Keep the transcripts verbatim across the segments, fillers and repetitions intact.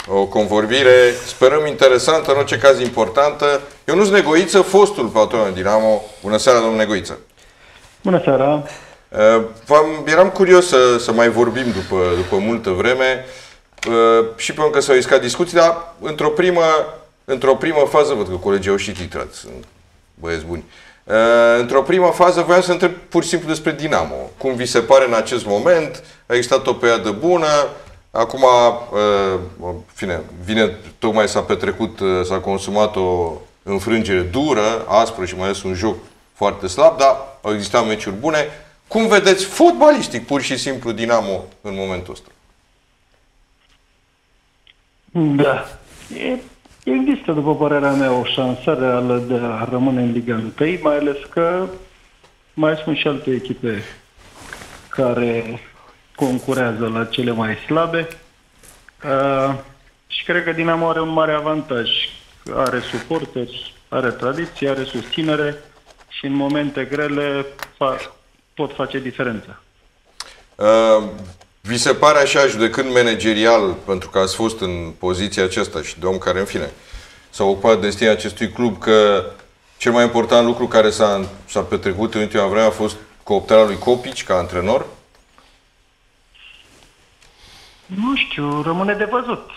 O convorbire, sperăm, interesantă, în orice caz importantă. Ionuț Negoiță, fostul patron al Dinamo. Bună seara, domnul Negoiță. Bună seara. Uh, eram curios să, să mai vorbim după, după multă vreme uh, și pentru că s-au iscat discuții, dar într-o primă, într-o primă fază, văd că colegii au și titrat, sunt băieți buni. Uh, într-o primă fază voiam să întreb pur și simplu despre Dinamo. Cum vi se pare în acest moment? A existat o perioadă bună. Acum, uh, fine, vine, tocmai s-a petrecut, uh, s-a consumat o înfrângere dură, aspră și mai ales un joc foarte slab, dar au existat meciuri bune. Cum vedeți fotbalistic, pur și simplu, Dinamo în momentul ăsta? Da. E, există, după părerea mea, o șansă reală de a rămâne în Liga unu, mai ales că mai sunt și alte echipe care concurează la cele mai slabe. Uh, și cred că Dinamo are un mare avantaj. Are suporteri, are tradiție, are susținere și în momente grele fa- pot face diferența. Uh, vi se pare așa, judecând managerial, pentru că ați fost în poziția aceasta și de om care, în fine, s-a ocupat destinul acestui club, că cel mai important lucru care s-a, s-a petrecut în ultima vreme a fost cooptarea lui Copici ca antrenor? Nu știu, rămâne de văzut.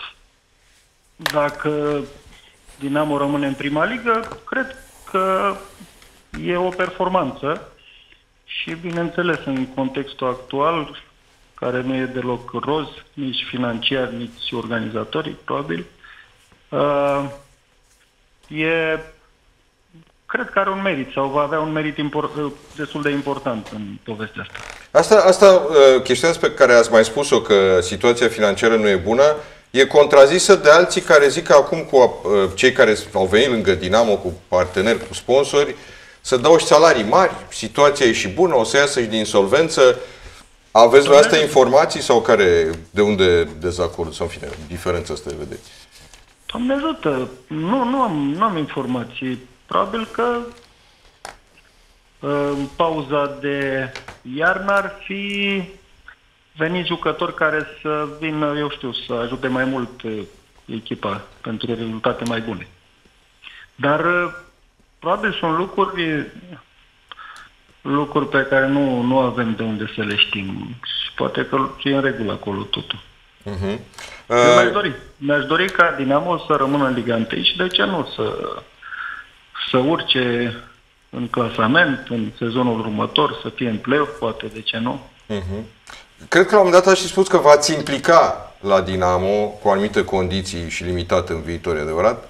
Dacă Dinamo rămâne în prima ligă, cred că e o performanță și, bineînțeles, în contextul actual, care nu e deloc roz, nici financiar, nici organizatoric, probabil, uh, e, cred că are un merit sau va avea un merit import, destul de important în povestea asta. Asta, asta chestiunea pe care ați mai spus-o, că situația financiară nu e bună, e contrazisă de alții care zic că acum cu cei care au venit lângă Dinamo, cu parteneri, cu sponsori, să dau și salarii mari, situația e și bună, o să iasă și din insolvență. Aveți la astea informații sau care, de unde dezacordul sau, în fine, diferența asta vedeți? Doamne ajută, nu, nu, am, nu am informații. Probabil că în pauza de iarnă ar fi venit jucători care să vină, eu știu, să ajute mai mult echipa pentru rezultate mai bune. Dar probabil sunt lucruri lucruri pe care nu, nu avem de unde să le știm. Și poate că e în regulă acolo totul. Uh-huh. Uh... Mi-aș dori. Mi-aș dori ca Dinamo să rămână în Liga unu și de ce nu să, să urce în clasament, în sezonul următor, să fie în play-off, poate, de ce nu? Uh-huh. Cred că la un moment dat ați spus că v-ați implica la Dinamo cu anumite condiții și limitate în viitor, e adevărat?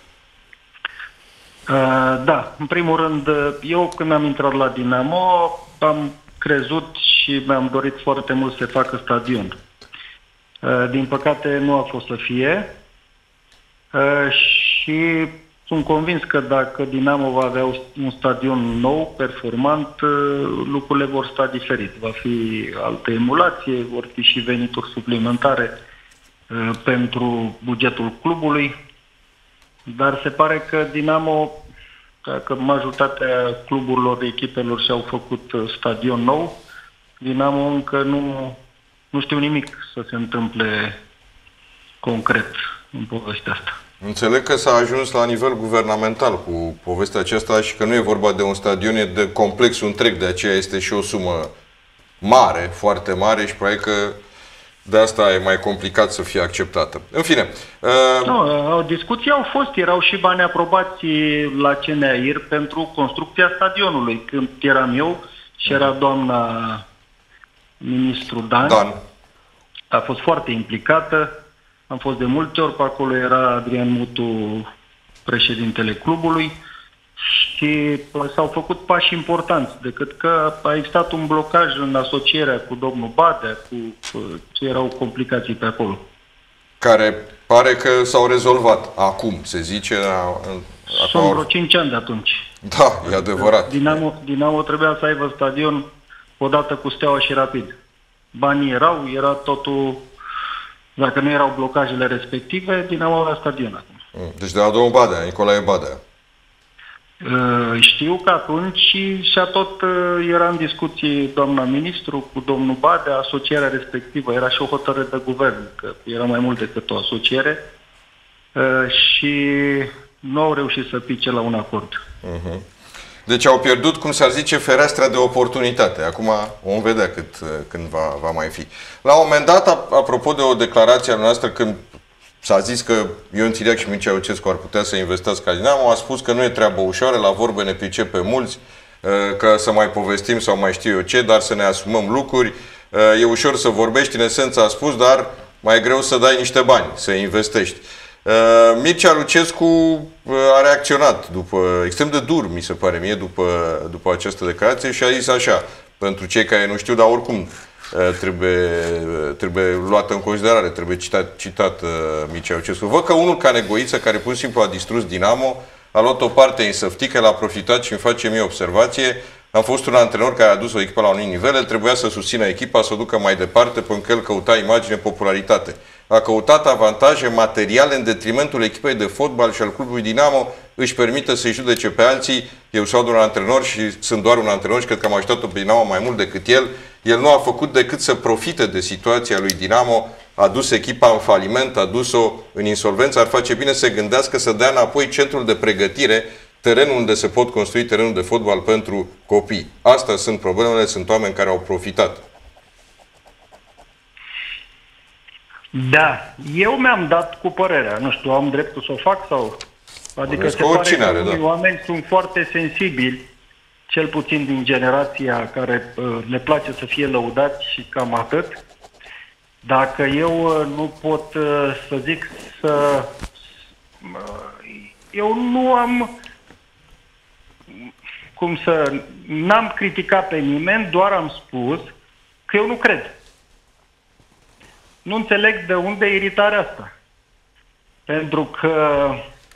Uh, da, în primul rând, eu când am intrat la Dinamo am crezut și mi-am dorit foarte mult să facă stadion. Uh, din păcate nu a fost să fie uh, și sunt convins că dacă Dinamo va avea un stadion nou, performant, uh, lucrurile vor sta diferit. Va fi altă emulație, vor fi și venituri suplimentare uh, pentru bugetul clubului. Dar se pare că Dinamo, dacă majoritatea cluburilor, echipelor și-au făcut stadion nou, Dinamo încă nu, nu știu nimic să se întâmple concret în povestea asta. Înțeleg că s-a ajuns la nivel guvernamental cu povestea aceasta și că nu e vorba de un stadion, e de complexul întreg, de aceea este și o sumă mare, foarte mare și probabil că de asta e mai complicat să fie acceptată. În fine. Uh... Nu, discuții au fost, erau și bani aprobați la C N A I R pentru construcția stadionului. Când eram eu și era doamna ministru Dan, Dan. A fost foarte implicată. Am fost de multe ori pe acolo, era Adrian Mutu, președintele clubului, și s-au făcut pași importanți, decât că a existat un blocaj în asocierea cu domnul Badea, cu ce erau complicații pe acolo. Care pare că s-au rezolvat acum, se zice. Sunt vreo cinci ani de atunci. Da, e adevărat. Dinamo, Dinamo trebuia să aibă stadion odată cu Steaua și Rapid. Banii erau, era totul. Dacă nu erau blocajele respective, Dinamo avea stadion acum. Deci de la domnul Badea, Nicolae Badea. Știu că atunci și-a tot era în discuție doamna ministru cu domnul Badea, asocierea respectivă, era și o hotărâre de guvern, că era mai mult decât o asociere și nu au reușit să pice la un acord. Uh-huh. Deci au pierdut, cum s-ar zice, fereastra de oportunitate. Acum vom vedea cât, când va, va mai fi. La un moment dat, apropo de o declarație a noastră, când s-a zis că Ion Țiriac și Mircea Lucescu ar putea să investească la Dinamo, a spus că nu e treabă ușoară, la vorbe ne pricepe mulți, că să mai povestim sau mai știu eu ce, dar să ne asumăm lucruri. E ușor să vorbești, în esență a spus, dar mai e greu să dai niște bani, să investești. Mircea Lucescu a reacționat după, extrem de dur, mi se pare mie, după, după această declarație și a zis așa, pentru cei care nu știu, dar oricum trebuie, trebuie luată în considerare, trebuie citat, citat uh, Mircea Lucescu. Văd că unul ca Negoiță, care pur și simplu a distrus Dinamo, a luat o parte în săftică, l-a profitat și îmi face mie observație. Am fost un antrenor care a dus o echipă la un nivel, el trebuia să susțină echipa, să o ducă mai departe, pentru că el căuta imagine, popularitate. A căutat avantaje materiale în detrimentul echipei de fotbal și al clubului Dinamo, își permite să-i judece pe alții. Eu sunt doar un antrenor și sunt doar un antrenor și cred că am ajutat-o pe Dinamo mai mult decât el. El nu a făcut decât să profite de situația lui Dinamo, a dus echipa în faliment, a dus-o în insolvență, ar face bine să gândească să dea înapoi centrul de pregătire, terenul unde se pot construi terenul de fotbal pentru copii. Astea sunt problemele, sunt oameni care au profitat. Da, eu mi-am dat cu părerea, nu știu, am dreptul să o fac sau... Adică se pare că unii oameni sunt foarte sensibili, cel puțin din generația care uh, le place să fie lăudați și cam atât. Dacă eu uh, nu pot uh, să zic să... Uh, eu nu am... Cum să... N-am criticat pe nimeni, doar am spus că eu nu cred. Nu înțeleg de unde e iritarea asta. Pentru că...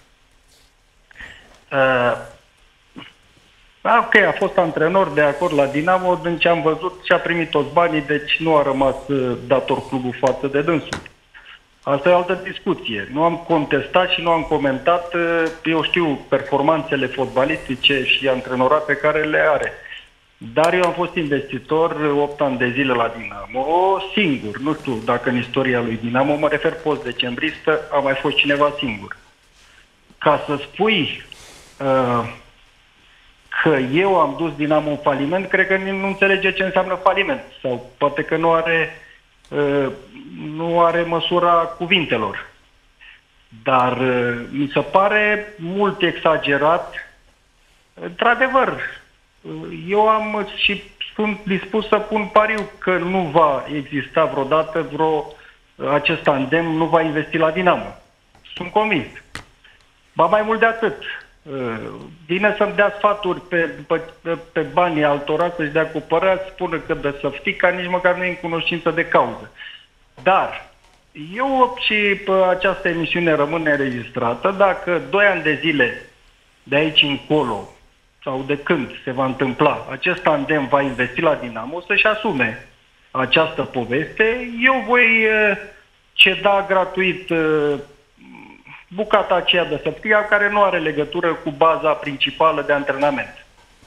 Uh, ok, a fost antrenor de acord la Dinamo, din ce am văzut și-a primit toți banii, deci nu a rămas uh, dator clubul față de dânsul. Asta e o altă discuție. Nu am contestat și nu am comentat, uh, eu știu, performanțele fotbalistice și antrenorat pe care le are. Dar eu am fost investitor opt ani de zile la Dinamo, singur. Nu știu dacă în istoria lui Dinamo, mă refer post-decembristă, a mai fost cineva singur. Ca să spui uh, că eu am dus Dinamo în faliment, cred că nu înțelege ce înseamnă faliment. Sau poate că nu are, uh, nu are măsura cuvintelor. Dar uh, mi se pare mult exagerat. Într-adevăr, eu am și sunt dispus să pun pariu că nu va exista vreodată vreo acest tandem, nu va investi la Dinamo. Sunt convins. Ba mai mult de atât. Vine să-mi dea sfaturi pe, pe, pe banii altora, să-și dea cu părerea, spună că de săftica nici măcar nu e în cunoștință de cauză. Dar eu și această emisiune rămâne înregistrată, dacă doi ani de zile de aici încolo sau de când se va întâmpla, acest tandem va investi la Dinamo, să-și asume această poveste. Eu voi ceda gratuit bucata aceea de săptia, care nu are legătură cu baza principală de antrenament.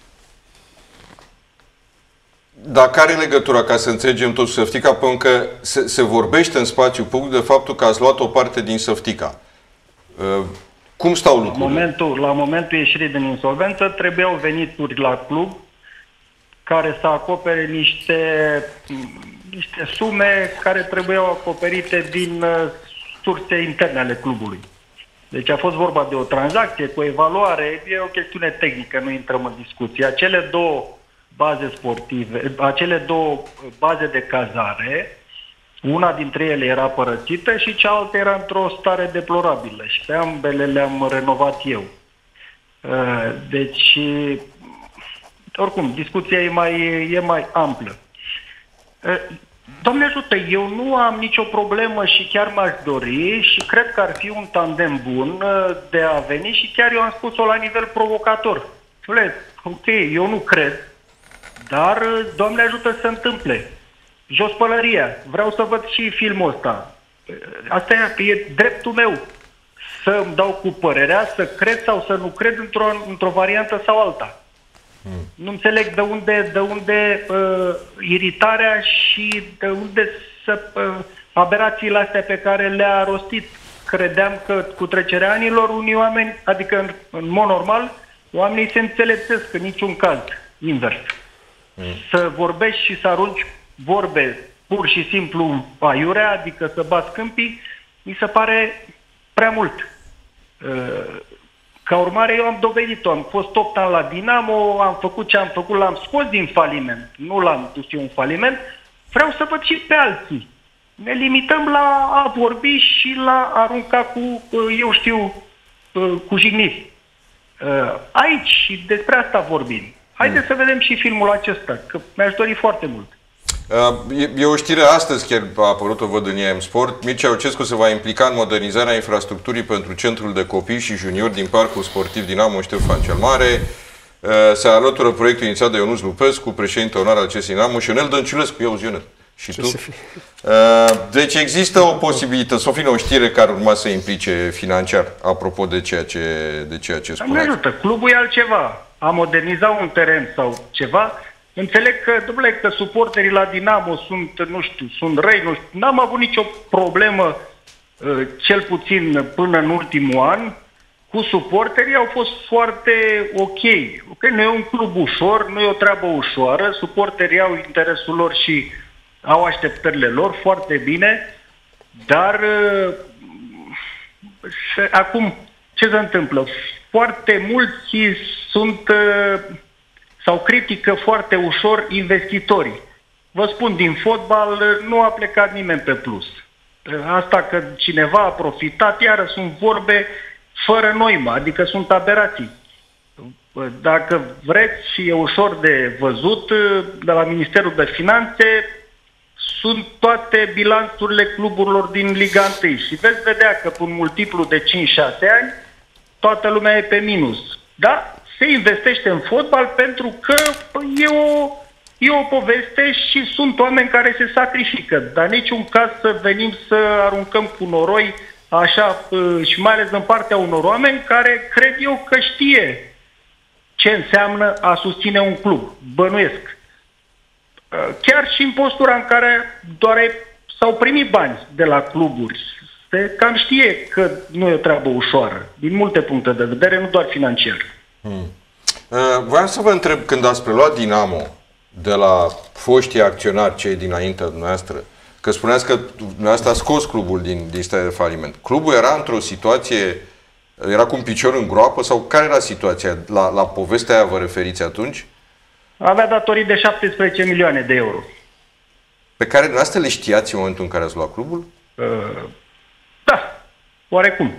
Dar care e legătura, ca să înțelegem tot Săftica, pentru că se, se vorbește în spațiu public de faptul că ați luat o parte din Săftica. Cum stau lucrurile? La momentul, la momentul ieșirii din insolvență trebuiau venituri la club care să acopere niște, niște sume care trebuiau acoperite din surse interne ale clubului. Deci a fost vorba de o tranzacție cu o evaluare, e o chestiune tehnică, nu intrăm în discuție. Acele două baze sportive, acele două baze de cazare, una dintre ele era părăsită și cealaltă era într-o stare deplorabilă și pe ambele le-am renovat eu. Deci, oricum, discuția e mai, e mai amplă. Doamne ajută, eu nu am nicio problemă și chiar m-aș dori și cred că ar fi un tandem bun de a veni și chiar eu am spus-o la nivel provocator. Ok, eu nu cred, dar Doamne ajută să se întâmple. Jos pălăria. Vreau să văd și filmul ăsta. Asta e, e dreptul meu să îmi dau cu părerea, să cred sau să nu cred într-o, într-o variantă sau alta. Hmm. Nu înțeleg de unde, de unde uh, iritarea și de unde să, uh, aberațiile astea pe care le-a rostit. Credeam că cu trecerea anilor unii oameni, adică în, în mod normal, oamenii se înțelepțesc în niciun caz, invers. Mm. Să vorbești și să arunci vorbe pur și simplu aiurea, adică să bați câmpii, mi se pare prea mult. Ca urmare, eu am dovedit-o. Am fost opt ani la Dinamo, am făcut ce am făcut, l-am scos din faliment. Nu l-am dus eu în faliment. Vreau să văd și pe alții. Ne limităm la a vorbi și la a arunca cu, eu știu, cu jigniți. Aici și despre asta vorbim. Haideți mm. să vedem și filmul acesta, că mi-aș dori foarte mult. E, e o știre astăzi, chiar a apărut, o văd în I A M Sport. Mircea Ceaușescu se va implica în modernizarea infrastructurii pentru centrul de copii și juniori din Parcul Sportiv Dinamo Ștefan cel Mare. Se alătură proiectul inițiat de Ionuț Lupescu, președinte onar al acestui Dinamo, și Ionel Dănciulescu. Iauzi, Ionel. Și tu? Deci există o posibilitate, să fie o știre care urma să implice financiar, apropo de ceea ce, de ceea ce spuneați. Nu ajută. Clubul e altceva. A moderniza un teren sau ceva. Înțeleg că, dom'le, că suporterii la Dinamo sunt, nu știu, sunt răi, nu știu. N-am avut nicio problemă, cel puțin până în ultimul an, cu suporterii. Au fost foarte ok. Ok, nu e un club ușor, nu e o treabă ușoară, suporterii au interesul lor și au așteptările lor, foarte bine, dar acum ce se întâmplă? Foarte mulți sunt sau critică foarte ușor investitorii. Vă spun, din fotbal nu a plecat nimeni pe plus. Asta că cineva a profitat, iară sunt vorbe fără noimă, adică sunt aberații. Dacă vreți și e ușor de văzut, de la Ministerul de Finanțe sunt toate bilanțurile cluburilor din Liga unu și veți vedea că pe un multiplu de cinci șase ani toată lumea e pe minus. Da? Se investește în fotbal pentru că e o, e o poveste și sunt oameni care se sacrifică. Dar niciun caz să venim să aruncăm cu noroi așa, și mai ales în partea unor oameni care cred eu că știe ce înseamnă a susține un club. Bănuiesc. Chiar și în postura în care doar s-au primit bani de la cluburi. Se cam știe că nu e o treabă ușoară, din multe puncte de vedere, nu doar financiar. Hmm. Uh, voiam să vă întreb, când ați preluat Dinamo de la foștii acționari, cei dinaintea dumneavoastră, că spuneați că dumneavoastră a scos clubul din, din starea de faliment. Clubul era într-o situație, era cu un picior în groapă sau care era situația? La, la povestea aia vă referiți atunci? Avea datorii de șaptesprezece milioane de euro. Pe care dumneavoastră le știați în momentul în care ați luat clubul? Uh, da, oarecum.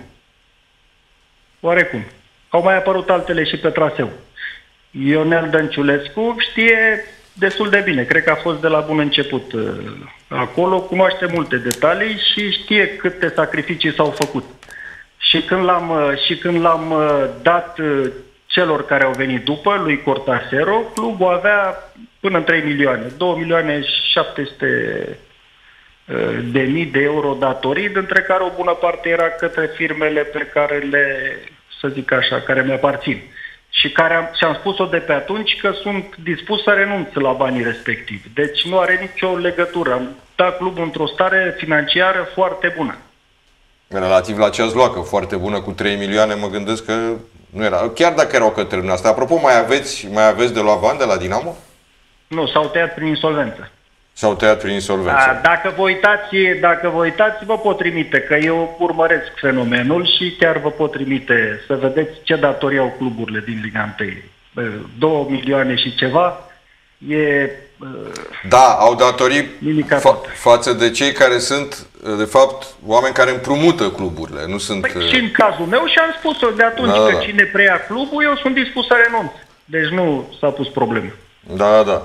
Oarecum. Au mai apărut altele și pe traseu. Ionel Dănciulescu știe destul de bine. Cred că a fost de la bun început uh, acolo, cunoaște multe detalii și știe câte sacrificii s-au făcut. Și când l-am, uh, și când l-am uh, dat uh, celor care au venit după, lui Cortasero, clubul avea până în trei milioane, două milioane șapte sute de mii de euro datorii, dintre care o bună parte era către firmele pe care le, să zic așa, care mi-aparțin. Și care am, și-am spus-o de pe atunci că sunt dispus să renunț la banii respectivi. Deci nu are nicio legătură. Am dat clubul într-o stare financiară foarte bună. Relativ la ce ați luat, că foarte bună cu trei milioane, mă gândesc că nu era. Chiar dacă erau către dumneavoastră. Apropo, mai aveți, mai aveți de luat bani de la Dinamo? Nu, s-au tăiat prin insolvență. S-au tăiat prin insolvență. A, dacă vă uitați, dacă vă uitați, vă pot trimite, că eu urmăresc fenomenul și chiar vă pot trimite să vedeți ce datorii au cluburile din Liga unu. Două milioane și ceva e... Da, au datorii fa față de cei care sunt, de fapt, oameni care împrumută cluburile, nu sunt... Păi și în cazul meu și am spus-o de atunci, da, că da. Cine preia clubul, eu sunt dispus să renunț. Deci nu s-a pus problemă. Da, da.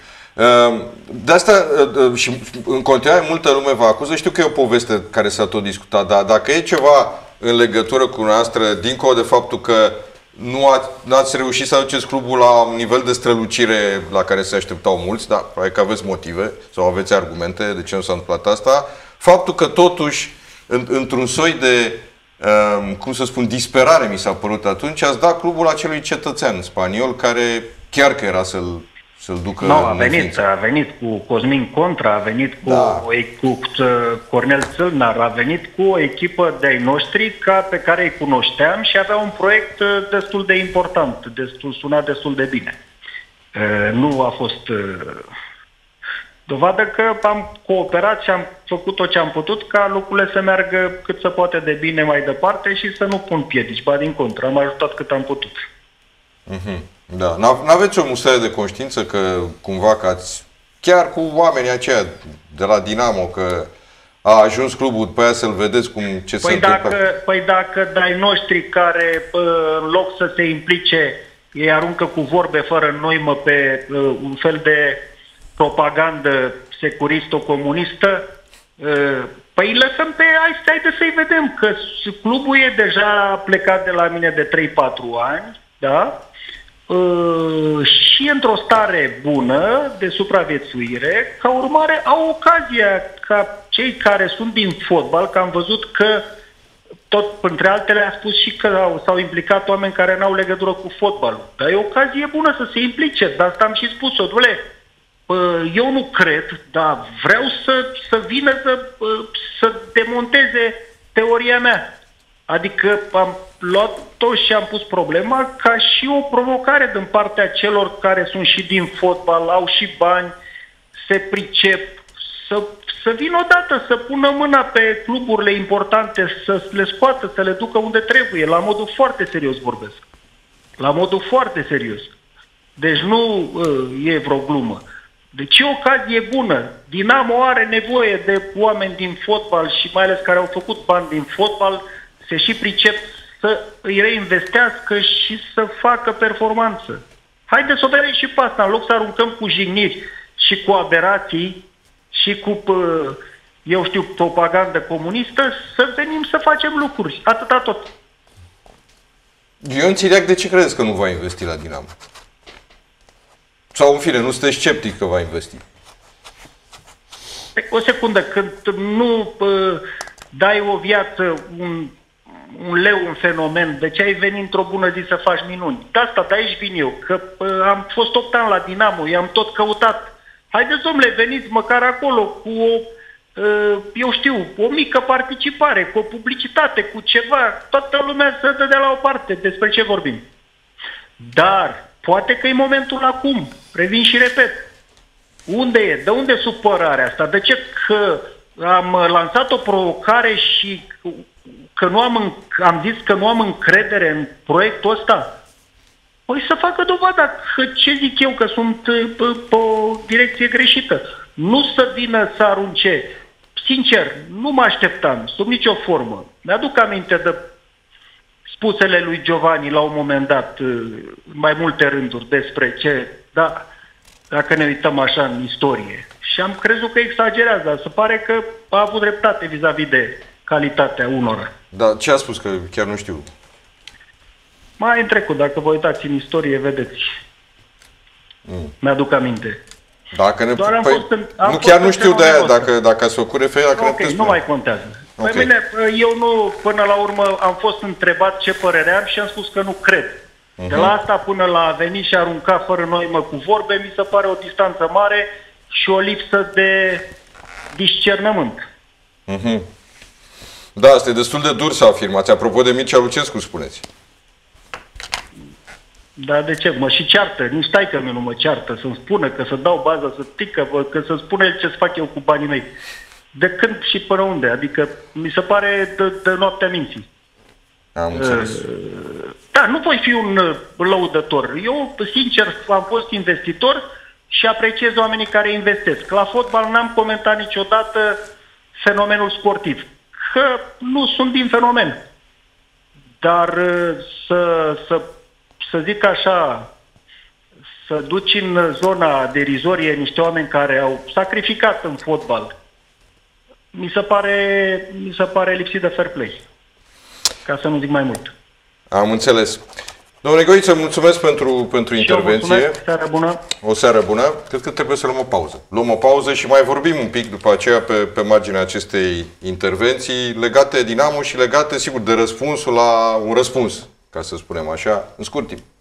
De asta și în continuare multă lume vă acuză. Știu că e o poveste care s-a tot discutat, dar dacă e ceva în legătură cu noastră, dincolo de faptul că nu ați, ați reușit să aduceți clubul la un nivel de strălucire la care se așteptau mulți, dar probabil că aveți motive sau aveți argumente de ce nu s-a întâmplat asta, faptul că totuși în, într-un soi de cum să spun, disperare mi s-a părut atunci, ați dat clubul acelui cetățean spaniol care chiar că era să-l să-l ducă. Nu, a venit, a venit cu Cosmin Contra, a venit cu, da. cu Cornel Țâlnar, a venit cu o echipă de-ai noștri ca, pe care îi cunoșteam și avea un proiect destul de important, destul, suna destul de bine. Nu a fost dovadă că am cooperat și am făcut tot ce am putut ca lucrurile să meargă cât se poate de bine mai departe și să nu pun piedici, ba din contră, am ajutat cât am putut. Mm-hmm. Da, n-aveți o mustrare de conștiință că cumva că ați, chiar cu oamenii aceia de la Dinamo, că a ajuns clubul după aia să-l vedeți cum ce păi se dacă, întâmplă? Păi dacă dai noștri care în loc să se implice, ei aruncă cu vorbe fără noimă pe un fel de propagandă securisto-comunistă, păi lăsăm pe hai, haide să-i vedem, că clubul e deja plecat de la mine de trei patru ani, da? Uh, și într-o stare bună de supraviețuire, ca urmare au ocazia ca cei care sunt din fotbal, că am văzut că tot, între altele, a spus și că s-au implicat oameni care n-au legătură cu fotbalul. Dar e o ocazie bună să se implice, dar asta am și spus-o, dule, eu nu cred, dar vreau să, să vină să, să demonteze teoria mea. Adică am luat-o și am pus problema ca și o provocare din partea celor care sunt și din fotbal, au și bani, se pricep, să, să vină odată, să pună mâna pe cluburile importante, să le scoată, să le ducă unde trebuie, la modul foarte serios vorbesc. La modul foarte serios. Deci nu uh, e vreo glumă. Deci e o ocazie bună. Dinamo are nevoie de oameni din fotbal și mai ales care au făcut bani din fotbal, se și pricep să îi reinvestească și să facă performanță. Haideți să o vedem și pe asta, în loc să aruncăm cu jigniri și cu aberații și cu, eu știu, propagandă comunistă, să venim să facem lucruri. Atâta tot. Eu înțeleg de ce credeți că nu va investi la Dinamo? Sau, în fine, nu sunteți sceptic că va investi? O secundă, când nu uh, dai o viață, un, un leu, un fenomen, de ce ai venit într-o bună zi să faci minuni? De asta, de aici vin eu, că uh, am fost opt ani la Dinamo, i-am tot căutat. Haideți, domnule, veniți măcar acolo cu o, uh, eu știu, o mică participare, cu o publicitate, cu ceva, toată lumea să dă de la o parte, despre ce vorbim. Dar poate că e momentul acum, revin și repet. Unde e? De unde supărarea asta? De ce că am lansat o provocare și că nu am, am zis că nu am încredere în proiectul ăsta? Păi să facă dovada că ce zic eu, că sunt pe, pe o direcție greșită. Nu să vină să arunce. Sincer, nu mă așteptam, sub nicio formă. Mi-aduc aminte de spusele lui Giovanni la un moment dat, mai multe rânduri despre ce, da, dacă ne uităm așa în istorie. Și am crezut că exagerează, dar se pare că a avut dreptate vis-a-vis de calitatea unora. Dar ce a spus, că chiar nu știu? Mai în trecut, dacă vă uitați în istorie, vedeți. Mm. Mi-aduc aminte. Dacă ne... Doar am păi, fost în, am nu, chiar nu știu de aia, ăsta. dacă, dacă ați făcut referire, dacă Ok, nu mai contează. Okay. Păi bine, eu nu, până la urmă, am fost întrebat ce părere am și am spus că nu cred. Uh-huh. De la asta până la a veni și a arunca fără noimă cu vorbe, mi se pare o distanță mare și o lipsă de discernământ. Uh-huh. Da, asta e destul de dur să afirmați. Apropo de Mircea Lucescu, spuneți. Dar de ce? Mă și ceartă. Nici stai că nu mă ceartă. Să-mi spună că să dau baza, să tică, că să-mi spună el ce-ți fac eu cu banii mei. De când și până unde? Adică mi se pare de, de noaptea minții. Am înțeles. Da, nu voi fi un lăudător. Eu, sincer, am fost investitor și apreciez oamenii care investesc. La fotbal n-am comentat niciodată fenomenul sportiv. Că nu sunt din fenomen. Dar să, să, să zic așa, să duci în zona derizorie niște oameni care au sacrificat în fotbal, mi se pare, mi se pare lipsit de fair play. Ca să nu zic mai mult. Am înțeles. Domnule Goiță, mulțumesc pentru, pentru intervenție. Mulțumesc, seară bună. O seară bună. Cred că trebuie să luăm o pauză. Luăm o pauză și mai vorbim un pic după aceea pe, pe marginea acestei intervenții legate Dinamo și legate, sigur, de răspunsul la un răspuns, ca să spunem așa, în scurt timp.